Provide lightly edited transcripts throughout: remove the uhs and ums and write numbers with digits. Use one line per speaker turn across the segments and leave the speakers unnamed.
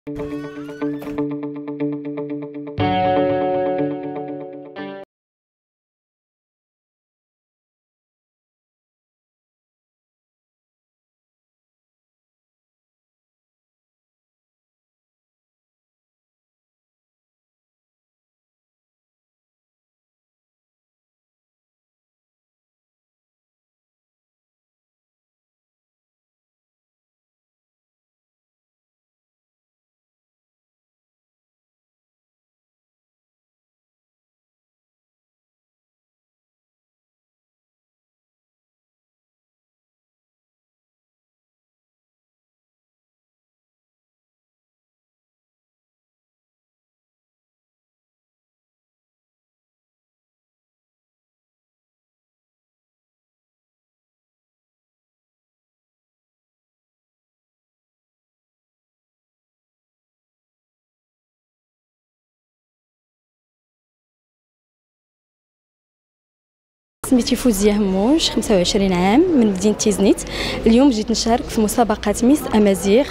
سميتي فوزية هموش، 25 عام، من مدينة تيزنيت. اليوم جيت نشارك في مسابقة ميس أمازيغ.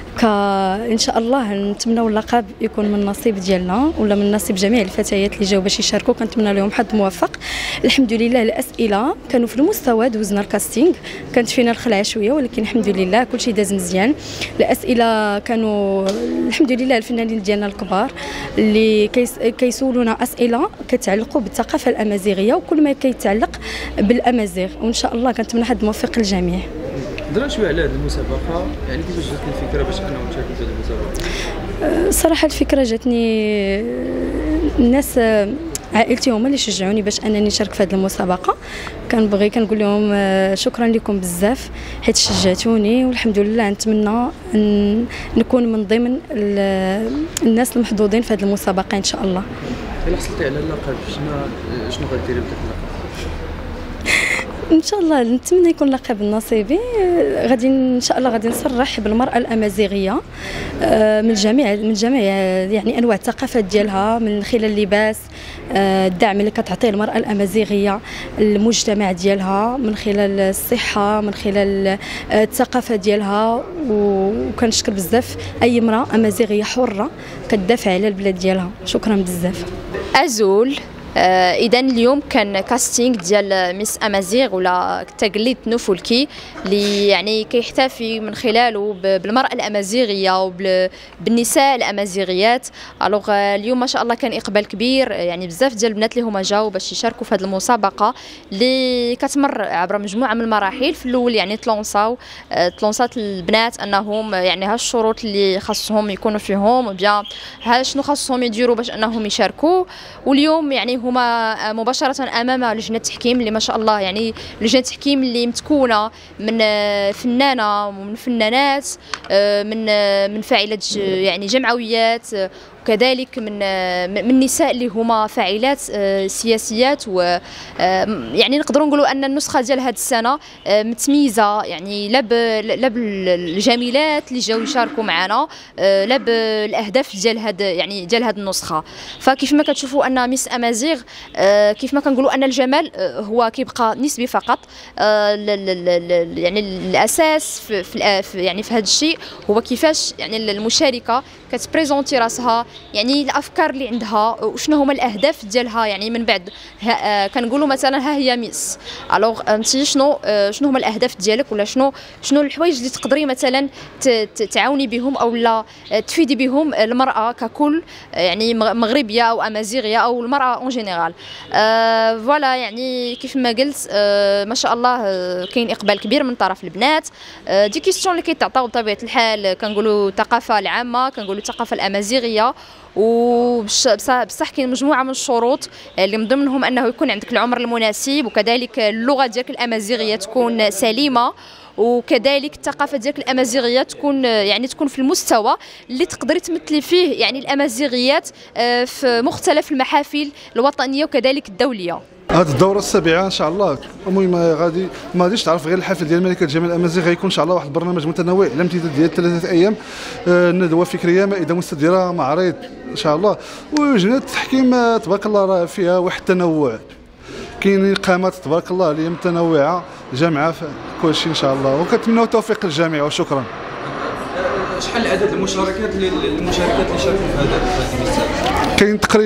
إن شاء الله نتمناو اللقب يكون من النصيب ديالنا ولا من نصيب جميع الفتيات اللي جاوا باش يشاركوا. كنتمنى لهم حظ موفق. الحمد لله الأسئلة كانوا في المستوى، دوزنا الكاستينغ، كانت فينا الخلعة شوية ولكن الحمد لله كلشي داز مزيان. الأسئلة كانوا الحمد لله الفنانين ديالنا الكبار اللي كيسولونا أسئلة كتعلقوا بالثقافة الأمازيغية وكل ما كيتعلق بالأمازيغ، وإن شاء الله كنتمنى حظ موفق للجميع.
هضرنا شويه على هذه المسابقه، يعني كيفاش جاتك الفكره باش انهم تشاركوا في هذه المسابقه؟
صراحه الفكره جاتني، الناس عائلتي هما اللي شجعوني باش انني نشارك في هذه المسابقه. كنقول لهم شكرا لكم بزاف حيت شجعتوني، والحمد لله نتمنى نكون من ضمن الناس المحظوظين في هذه المسابقه ان شاء الله.
الا حصلتي على اللقب شنو غديري بداك اللقب؟
ان شاء الله نتمنى يكون لقب نصيبي. غادي ان شاء الله غادي نصرح بالمراه الامازيغيه من جميع يعني انواع الثقافات ديالها، من خلال اللباس، الدعم اللي كتعطيه المراه الامازيغيه المجتمع ديالها، من خلال الصحه، من خلال الثقافه ديالها. وكنشكر بزاف اي امراه امازيغيه حره كتدافع على البلاد ديالها. شكرا بزاف.
أزول. اذا اليوم كان كاستينغ ديال ميس امازيغ ولا تقليد نوفولكي اللي يعني كيحتفي من خلاله بالمراه الامازيغيه وبالنساء الامازيغيات. الوغ اليوم ما شاء الله كان اقبال كبير، يعني بزاف ديال البنات اللي هما جاوا باش يشاركوا في هذه المسابقه اللي كتمر عبر مجموعه من المراحل. في الاول يعني تلونصات البنات انهم يعني ها الشروط اللي خاصهم يكونوا فيهم، وبيان ها شنو خاصهم يديروا باش انهم يشاركوا. واليوم يعني هما مباشرة أمام لجنة التحكيم اللي ما شاء الله يعني لجنة التحكيم اللي متكونة من فنانة ومن فنانات، من فاعلات يعني جمعويات، وكذلك من نساء اللي هما فاعلات سياسيات. و يعني نقدروا نقولوا ان النسخه ديال هذه السنه متميزه، يعني لا بالجميلات اللي جاوا يشاركوا معنا، لا بالاهداف ديال هذه النسخه. فكيف ما كتشوفوا ان ميس امازيغ، كيف ما كنقولوا ان الجمال هو كيبقى نسبي فقط. يعني الاساس في هذا الشيء هو كيفاش يعني المشاركه كتبريزونتي راسها، يعني الافكار اللي عندها وشنو هما الاهداف ديالها. يعني من بعد كنقولوا مثلا ها هي ميس، الوغ انت شنو هما الاهداف ديالك، ولا شنو الحوايج اللي تقدري مثلا تعاوني بهم او لا تفيدي بهم المراه ككل، يعني مغربيه او امازيغيه او المراه اون جينيرال. فوالا يعني كيف ما قلت ما شاء الله كاين اقبال كبير من طرف البنات. دي كيستيون اللي كيتعطاو بطبيعه الحال، كنقولوا الثقافه العامه، كنقولوا الثقافه الامازيغيه، وبصح كاين مجموعه من الشروط اللي من ضمنهم انه يكون عندك العمر المناسب، وكذلك اللغه ديالك الامازيغيه تكون سليمه، وكذلك الثقافه ديالك الامازيغيه تكون في المستوى اللي تقدري تمثلي فيه يعني الامازيغيات في مختلف المحافل الوطنيه وكذلك الدوليه.
هذه الدوره السابعه ان شاء الله. المهم ما غاديش تعرف غير الحفل ديال ملكه جمال الامازيغ، غيكون ان شاء الله واحد البرنامج متنوع على امتداد ديال 3 ايام، ندوه فكريه، مائده مستديره، معرض ان شاء الله. ولجنه التحكيم تبارك الله راه فيها واحد التنوع، كاين قامات تبارك الله اللي متنوعه جامعه في كل شيء ان شاء الله، وكنتمنوا التوفيق للجميع وشكرا.
شحال عدد المشاركات اللي شاركوا في هذه المسابقه؟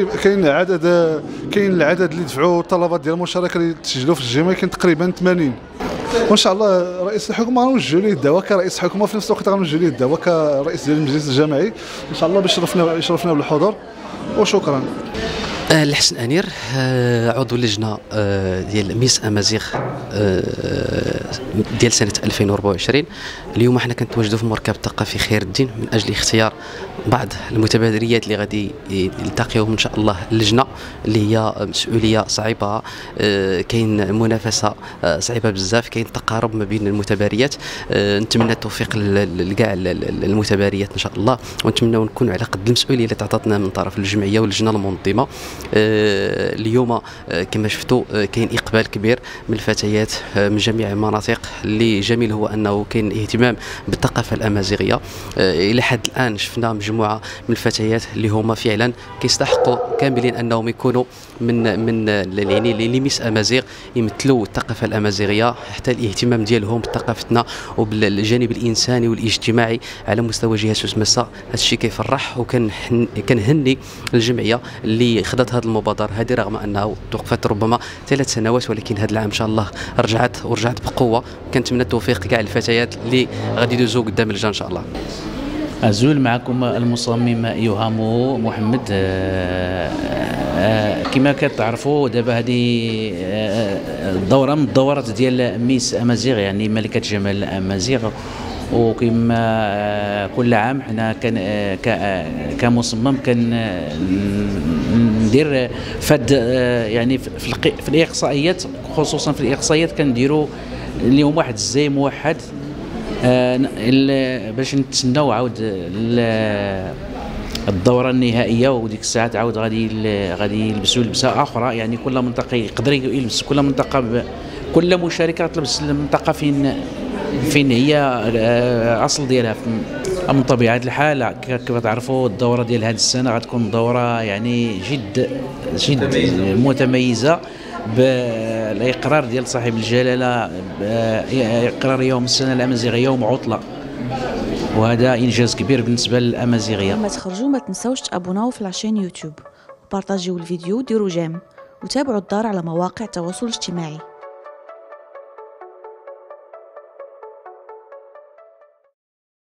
كاين العدد اللي دفعوا الطلبات ديال المشاركه اللي تسجلوا في الجامعه كاين تقريبا 80. وان شاء الله رئيس الحكومه غنوجه ليه الدعوه كرئيس الحكومه، في نفس الوقت غنوجه ليه الدعوه كرئيس ديال المجلس الجامعي ان شاء الله باش يشرفنا بالحضور. وشكرا.
الحسن أنير، عضو اللجنة ديال ميس أمازيغ ديال سنة 2024. اليوم حنا كنتواجدوا في المركب الثقافي خير الدين من أجل اختيار بعض المتبادريات اللي غادي يلتقيوهم إن شاء الله اللجنة، اللي هي مسؤولية صعيبة. كاين منافسة صعيبة بزاف، كاين تقارب ما بين المتباريات. نتمنى التوفيق لكاع المتباريات إن شاء الله، ونتمنى نكونوا على قد المسؤولية اللي تعطاتنا من طرف الجمعية واللجنة المنظمة. اليوم كما شفتوا كاين اقبال كبير من الفتيات من جميع المناطق. اللي جميل هو انه كاين اهتمام بالثقافه الامازيغيه. الى حد الان شفنا مجموعه من الفتيات اللي هما فعلا كيستحقوا كاملين انهم يكونوا من يعني اللي ميس امازيغ، يمثلوا الثقافه الامازيغيه، حتى الاهتمام ديالهم بثقافتنا وبالجانب الانساني والاجتماعي على مستوى جهه سوسمسا. هذا الشيء كيفرح، وكنهني الجمعيه اللي خدت هذه المبادره هذه، رغم انها توقفت ربما 3 سنوات، ولكن هذا العام ان شاء الله رجعت بقوه. كنتمنى التوفيق لكاع الفتيات اللي غادي يدوزوا قدام اللجنه ان شاء الله.
أزول معكم المصمم يوهامو محمد. كما كتعرفوا دابا هذه الدوره من الدورات ديال ميس امازيغ، يعني ملكه جمال امازيغ. وكما كل عام حنا كمصمم ندير فد يعني في الاقصائيات، خصوصا في الاقصائيات كنديروا اليوم واحد الزي موحد باش نتسناو عاود الدوره النهائيه. وديك الساعات عاود غادي يلبسوا لبسه اخرى، يعني كل منطقه يقدر يلبس، كل منطقه كل مشاركه تلبس المنطقه فين هي اصل ديالها. من طبيعه الحال كما تعرفوا الدوره ديال هذه السنه غتكون دوره يعني جد متميزه، بالاقرار ديال صاحب الجلاله، اقرار يوم السنه الامازيغيه يوم عطله، وهذا انجاز كبير بالنسبه للامازيغيه.
لما تخرجوا ما تنسوش تابوناو في العشان يوتيوب، وبارطاجيو الفيديو وديروا جيم، وتابعوا الدار على مواقع التواصل الاجتماعي.